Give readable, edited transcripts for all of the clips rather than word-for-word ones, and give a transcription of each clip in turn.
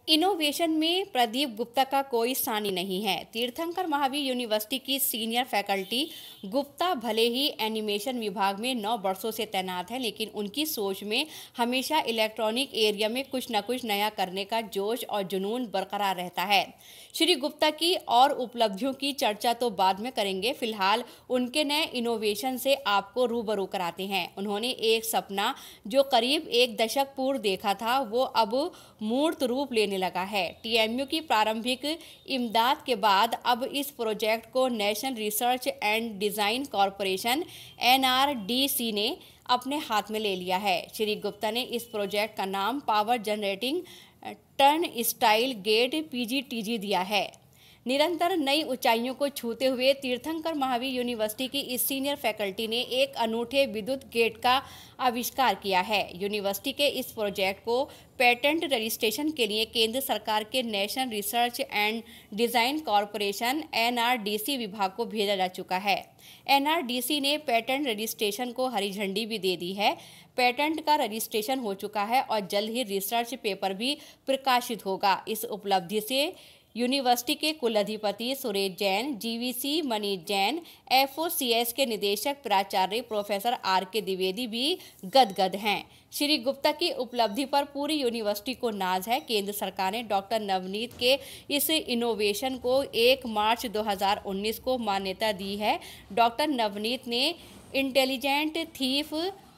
Innovation में प्रदीप गुप्ता का कोई सानी नहीं है। तीर्थंकर महावीर यूनिवर्सिटी की सीनियर फैकल्टी गुप्ता भले ही एनिमेशन विभाग में 9 वर्षों से तैनात है, लेकिन उनकी सोच में हमेशा इलेक्ट्रॉनिक एरिया में कुछ न कुछ नया करने का जोश और जुनून बरकरार रहता है। श्री गुप्ता की और उपलब्धियों की चर्चा तो बाद में करेंगे। फिलहाल उनके नए इनोवेशन से आपको रूबरू कराते हैं। उन्होंने एक सपना जो करीब एक दशक पूर्व देखा था, वो अब मूर्त रूप लेने लगा है। टीएमयू की प्रारंभिक इमदाद के बाद अब इस प्रोजेक्ट को national research and design corporation NRDC ने अपने हाथ में ले लिया है। श्री गुप्ता ने इस प्रोजेक्ट का नाम power generating turnstile gate PGTG दिया है। निरंतर नई ऊंचाइयों को छूते हुए तीर्थंकर महावीर यूनिवर्सिटी की इस सीनियर फैकल्टी ने एक अनूठे विद्युत गेट का आविष्कार किया है। यूनिवर्सिटी के इस प्रोजेक्ट को पेटेंट रजिस्ट्रेशन के लिए केंद्र सरकार के national research and design corporation NRDC विभाग को भेजा जा चुका है। NRDC ने पेटेंट रजिस्ट्रेशन को हरी झंडी भी दे दी है। पेटेंट का रजिस्ट्रेशन हो चुका है और जल्द ही रिसर्च पेपर भी प्रकाशित होगा। इस उपलब्धि से यूनिवर्सिटी के कुलाधिपति सुरेश जैन, GVC मनीष जैन, FOCS के निदेशक प्राचार्य प्रोफेसर RK द्विवेदी भी गदगद हैं। श्री गुप्ता की उपलब्धि पर पूरी यूनिवर्सिटी को नाज है। केंद्र सरकार ने डॉक्टर नवनीत के इस इनोवेशन को 1 मार्च 2019 को मान्यता दी है। डॉक्टर नवनीत ने intelligent thief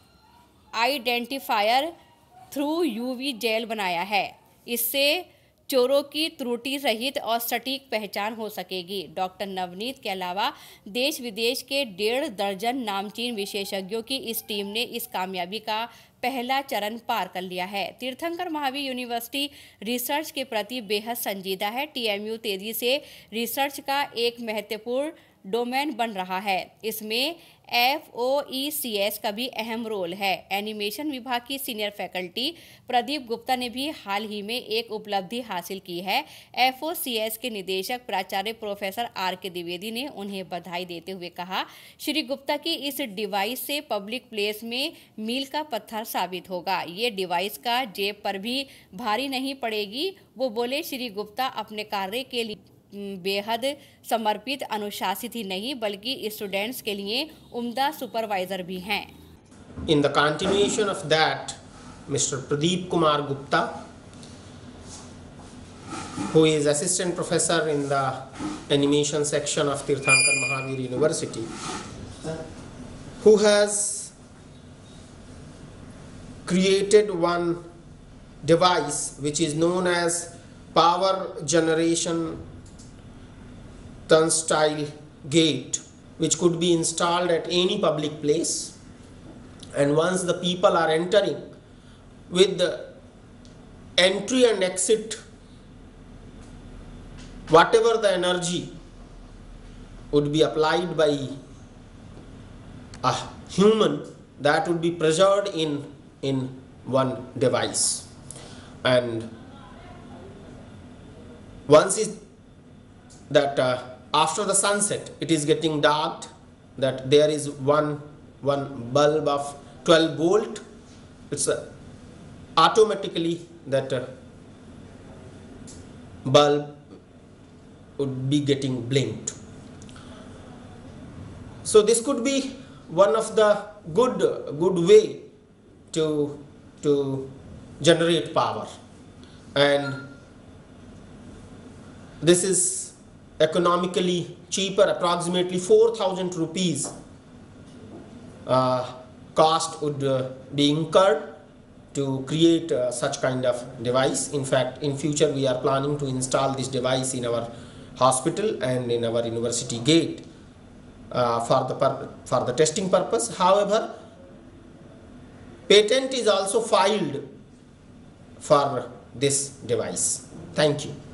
identifier through UV gel बनाया है। इससे चोरों की त्रुटि रहित और सटीक पहचान हो सकेगी। डॉक्टर नवनीत के अलावा देश विदेश के 1.5 दर्जन नामचीन विशेषज्ञों की इस टीम ने इस कामयाबी का पहला चरण पार कर लिया है। तीर्थंकर महावीर यूनिवर्सिटी रिसर्च के प्रति बेहद संजीदा है। TMU तेजी से रिसर्च का एक महत्वपूर्ण डोमेन बन रहा है। इसमें FOECS का भी अहम रोल है। एनिमेशन विभाग की सीनियर फैकल्टी प्रदीप गुप्ता ने भी हाल ही में एक उपलब्धि हासिल की है। FOCS के निदेशक प्राचार्य प्रोफेसर RK द्विवेदी ने उन्हें बधाई देते हुए कहा, श्री गुप्ता की इस डिवाइस से पब्लिक प्लेस में मील का पत्थर साबित होगा। ये डिवाइस का जेब पर भी भारी नहीं पड़ेगी। वो बोले, श्री गुप्ता अपने कार्य के लिए बेहद समर्पित अनुशासित ही नहीं बल्कि स्टूडेंट्स के लिए उम्दा सुपरवाइजर भी हैं। In the continuation of that, Mr. Pradeep Kumar Gupta, who is assistant professor in the animation section of Tirthankar Mahavir University, who has created one device which is known as power generation turnstile gate, which could be installed at any public place, and once the people are entering, with the entry and exit, whatever the energy would be applied by a human, that would be preserved in one device. And once is that after the sunset it is getting dark, that there is one bulb of 12 volt, it's automatically that bulb would be getting blinked. So this could be one of the good way to generate power, and this is economically cheaper. Approximately 4,000 rupees cost would be incurred to create such kind of device. In fact, in future we are planning to install this device in our hospital and in our university gate for the testing purpose. However, patent is also filed for this device. Thank you.